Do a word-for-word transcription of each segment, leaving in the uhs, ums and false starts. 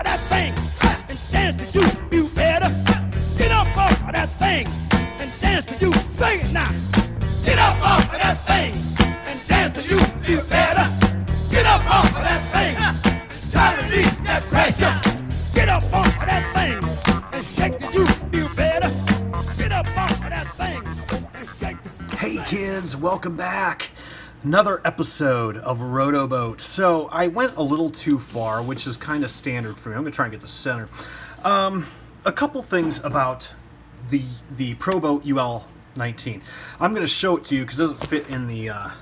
of that thing and dance to you feel better. Get up off of that thing and dance to you. Sing it now. Get up off of that thing and dance to you feel better. Get up off of that thing. Try to release that pressure. Get up off of that thing and shake till you feel better. Get up off of that thing and shake. Hey kids, welcome back. Another episode of Rotoboat. So I went a little too far, which is kind of standard for me. I'm going to try and get the center. Um, a couple things about the the ProBoat U L nineteen. I'm going to show it to you because it doesn't fit in the uh,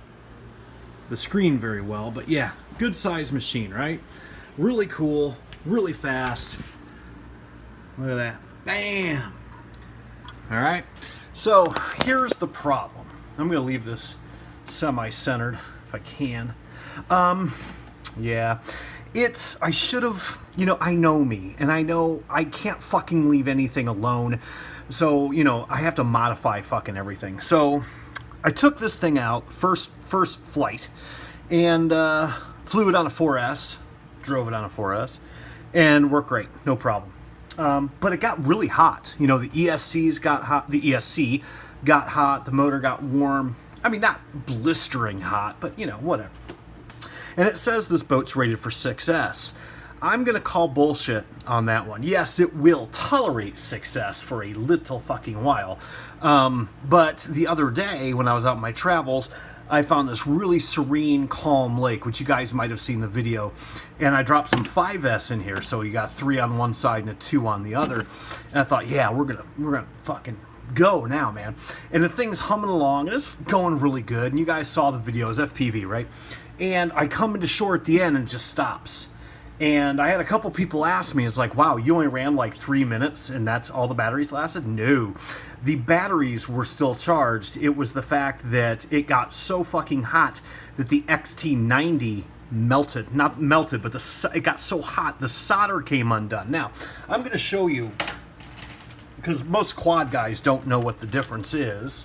the screen very well. But yeah, good size machine, right? Really cool, really fast. Look at that. Bam! All right. So here's the problem. I'm going to leave this semi-centered if I can. Um, yeah, it's, I should have, you know, I know me, and I know I can't fucking leave anything alone, so, you know, I have to modify fucking everything. So, I took this thing out, first, first flight, and uh, flew it on a four S, drove it on a four S, and worked great, no problem. Um, but it got really hot. You know, the E S Cs got hot, the E S C got hot, the motor got warm. I mean, not blistering hot, but, you know, whatever. And it says this boat's rated for six S. I'm going to call bullshit on that one. Yes, it will tolerate six S for a little fucking while. Um, but the other day, when I was out on my travels, I found this really serene, calm lake, which you guys might have seen the video. And I dropped some five S in here, so you got three on one side and a two on the other. And I thought, yeah, we're going to we're gonna fucking go now, man. And the thing's humming along, and it's going really good, and you guys saw the videos, F P V, right? And I come into shore at the end and it just stops. And I had a couple people ask me, it's like, wow, you only ran like three minutes and that's all the batteries lasted? No. The batteries were still charged. It was the fact that it got so fucking hot that the X T ninety melted. Not melted, but the, it got so hot the solder came undone. Now, I'm going to show you, because most quad guys don't know what the difference is.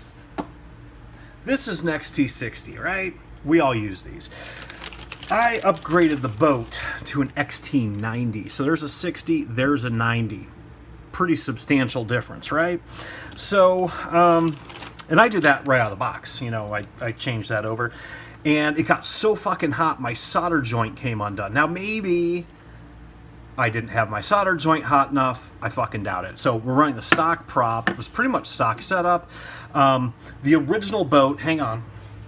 This is an X T sixty, right? We all use these. I upgraded the boat to an X T ninety. So there's a sixty, there's a ninety. Pretty substantial difference, right? So, um, and I did that right out of the box. You know, I, I changed that over. And it got so fucking hot, my solder joint came undone. Now, maybe I didn't have my solder joint hot enough. I fucking doubt it. So we're running the stock prop. It was pretty much stock setup. Um, the original boat, hang on,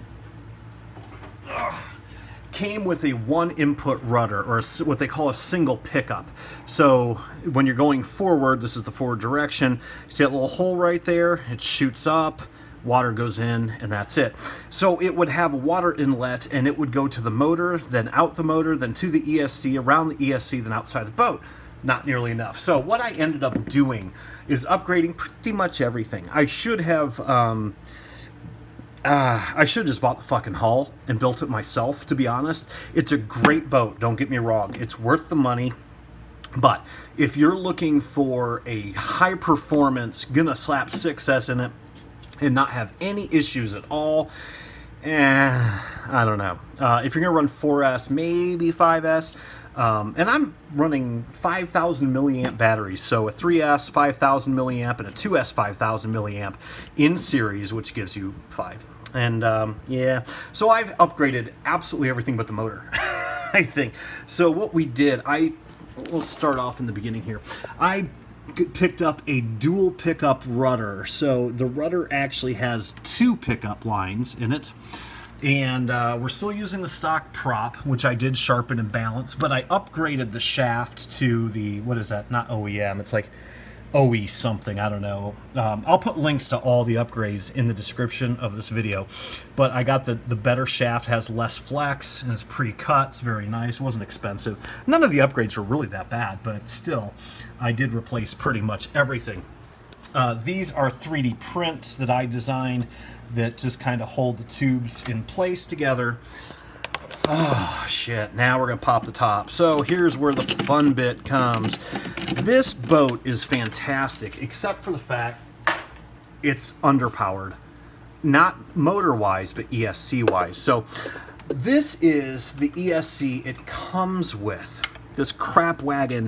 Ugh. came with a one input rudder, or a, what they call a single pickup. So when you're going forward, this is the forward direction. See that little hole right there? It shoots up. Water goes in, and that's it. So it would have a water inlet, and it would go to the motor, then out the motor, then to the E S C, around the E S C, then outside the boat. Not nearly enough. So what I ended up doing is upgrading pretty much everything. I should have, um, uh, I should have just bought the fucking hull and built it myself, to be honest. It's a great boat, don't get me wrong. It's worth the money. But if you're looking for a high performance, gonna slap six S in it, and not have any issues at all, eh, I don't know. Uh, if you're going to run four S, maybe five S, um, and I'm running five thousand milliamp batteries, so a three S five thousand milliamp and a two S five thousand milliamp in series, which gives you five. And um, yeah, so I've upgraded absolutely everything but the motor, I think. So what we did, I, we'll start off in the beginning here. I picked up a dual pickup rudder. So the rudder actually has two pickup lines in it, and uh, we're still using the stock prop, which I did sharpen and balance, but I upgraded the shaft to the, what is that, not O E M, it's like O E something, I don't know. Um, I'll put links to all the upgrades in the description of this video, but I got the, the better shaft, has less flex, and it's pre-cut, it's very nice, it wasn't expensive. None of the upgrades were really that bad, but still, I did replace pretty much everything. Uh, these are three D prints that I designed that just kind of hold the tubes in place together. Oh, shit. Now we're going to pop the top. So here's where the fun bit comes. This boat is fantastic, except for the fact it's underpowered. Not motor-wise, but E S C-wise. So this is the E S C it comes with. this crap wagon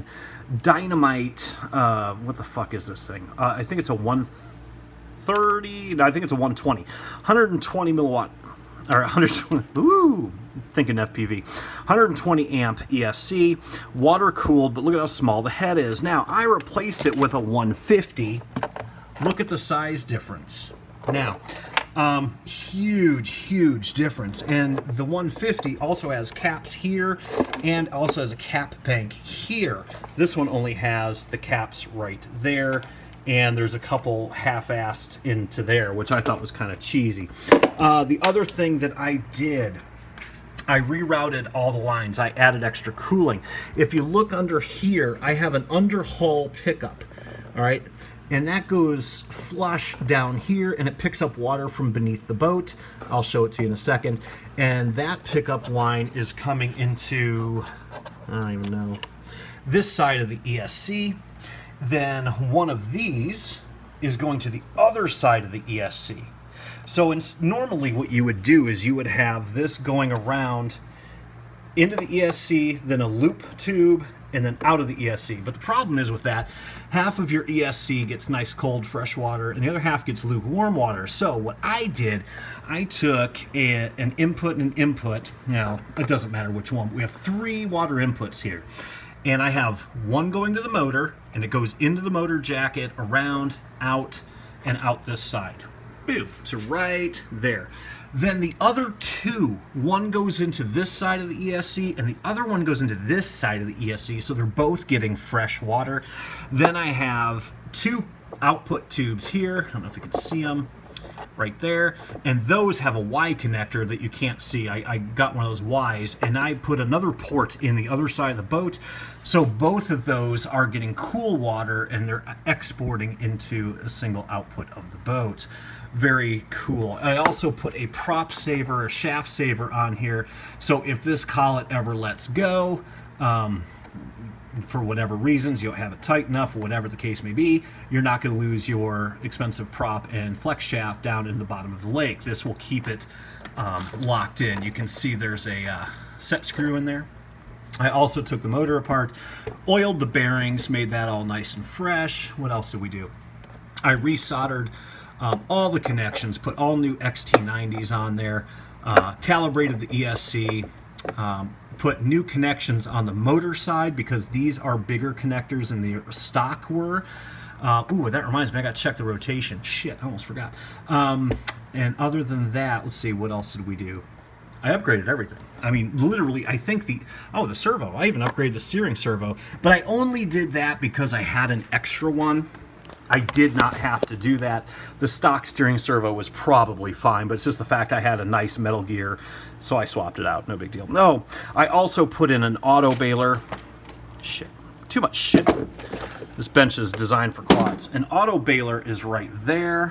Dynamite, uh, what the fuck is this thing? Uh, I think it's a one thirty, no, I think it's a one twenty. one hundred twenty milliwatt, or one hundred twenty, ooh, thinking F P V. one hundred twenty amp E S C, water cooled, but look at how small the head is. Now, I replaced it with a one fifty. Look at the size difference. Now, um, huge, huge difference. And the one fifty also has caps here and also has a cap bank here. This one only has the caps right there, and there's a couple half-assed into there, which I thought was kind of cheesy. Uh, the other thing that I did, I rerouted all the lines. I added extra cooling. If you look under here, I have an underhull pickup, all right? And that goes flush down here, and it picks up water from beneath the boat. I'll show it to you in a second. And that pickup line is coming into, I don't even know, this side of the E S C. Then one of these is going to the other side of the E S C. So in, normally what you would do is you would have this going around into the E S C, then a loop tube, and then out of the E S C. But the problem is with that, half of your E S C gets nice cold fresh water and the other half gets lukewarm water. So what I did, I took a, an input and an input. Now, it doesn't matter which one. We have three water inputs here. And I have one going to the motor, and it goes into the motor jacket, around, out, and out this side. Boom, so right there. Then the other two, one goes into this side of the E S C and the other one goes into this side of the E S C, so they're both getting fresh water. Then I have two output tubes here. I don't know if you can see them right there, and those have a Y connector that you can't see. I, I got one of those Ys, and I put another port in the other side of the boat, so both of those are getting cool water and they're exporting into a single output of the boat. Very cool. I also put a prop saver, a shaft saver on here, so if this collet ever lets go, um, for whatever reasons, you don't have it tight enough, or whatever the case may be, you're not going to lose your expensive prop and flex shaft down in the bottom of the lake. This will keep it um, locked in. You can see there's a uh, set screw in there. I also took the motor apart, oiled the bearings, made that all nice and fresh. What else did we do? I resoldered um, all the connections, put all new X T nineties on there, uh, calibrated the E S C, um, put new connections on the motor side because these are bigger connectors than the stock were. Uh, ooh, that reminds me, I got to check the rotation. Shit, I almost forgot. Um, and other than that, let's see, what else did we do? I upgraded everything. I mean, literally, I think the, oh, the servo. I even upgraded the steering servo. But I only did that because I had an extra one. I did not have to do that. The stock steering servo was probably fine, but it's just the fact I had a nice Metal Gear, so I swapped it out. No big deal. No, I also put in an auto baler. Shit. Too much shit. This bench is designed for quads. An auto baler is right there.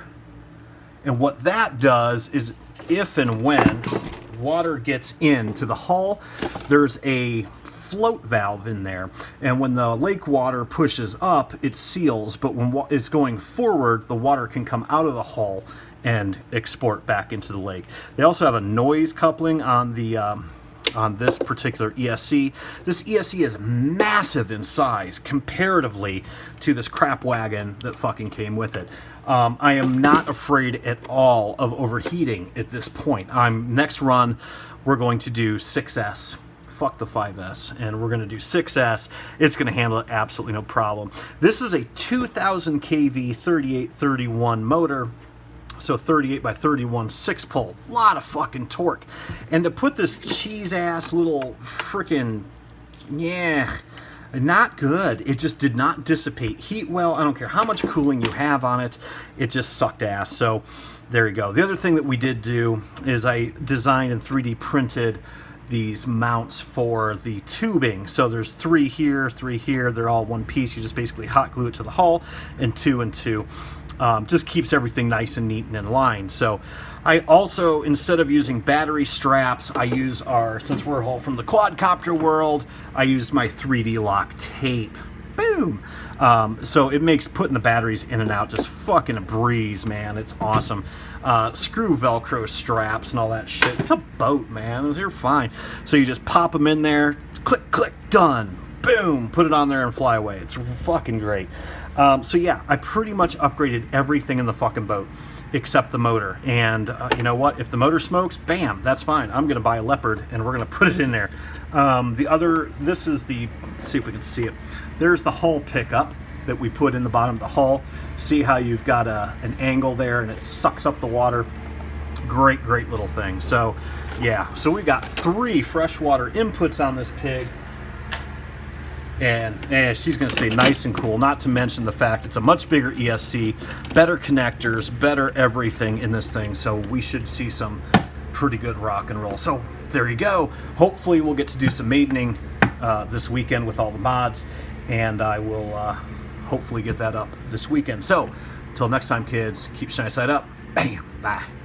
And what that does is if and when water gets into the hull, there's a float valve in there, and when the lake water pushes up, it seals, but when it's going forward, the water can come out of the hull and export back into the lake. They also have a noise coupling on the um, on this particular E S C. This E S C is massive in size comparatively to this crap wagon that fucking came with it. Um, I am not afraid at all of overheating at this point. I'm next run, we're going to do six S. Fuck the five S, and we're going to do six S. It's going to handle it absolutely no problem. This is a two thousand K V thirty-eight thirty-one motor, so thirty-eight by thirty-one six pole. A lot of fucking torque. And to put this cheese-ass little freaking, yeah, not good. It just did not dissipate heat well. I don't care how much cooling you have on it. It just sucked ass. So there you go. The other thing that we did do is I designed and three D printed these mounts for the tubing. So there's three here, three here. They're all one piece. You just basically hot glue it to the hull, and two and two. Um, just keeps everything nice and neat and in line. So I also, instead of using battery straps, I use our, since we're all from the quadcopter world, I used my three D lock tape. Boom! Um, so it makes putting the batteries in and out just fucking a breeze, man. It's awesome. Uh, screw Velcro straps and all that shit. It's a boat, man. They're fine. So you just pop them in there, click, click, done. boom, put it on there and fly away. It's fucking great. Um, so yeah, I pretty much upgraded everything in the fucking boat except the motor. And uh, you know what? If the motor smokes, bam, that's fine. I'm going to buy a Leopard and we're going to put it in there. Um, the other, this is the, let's see if we can see it. There's the hull pickup that we put in the bottom of the hull. See how you've got a, an angle there and it sucks up the water. Great, great little thing. So yeah, so we've got three freshwater inputs on this pig. And, and she's going to stay nice and cool, not to mention the fact it's a much bigger E S C, better connectors, better everything in this thing. So we should see some pretty good rock and roll. So there you go. Hopefully we'll get to do some maidening uh, this weekend with all the mods, and I will uh, hopefully get that up this weekend. So until next time, kids, keep shiny side up. Bam. Bye.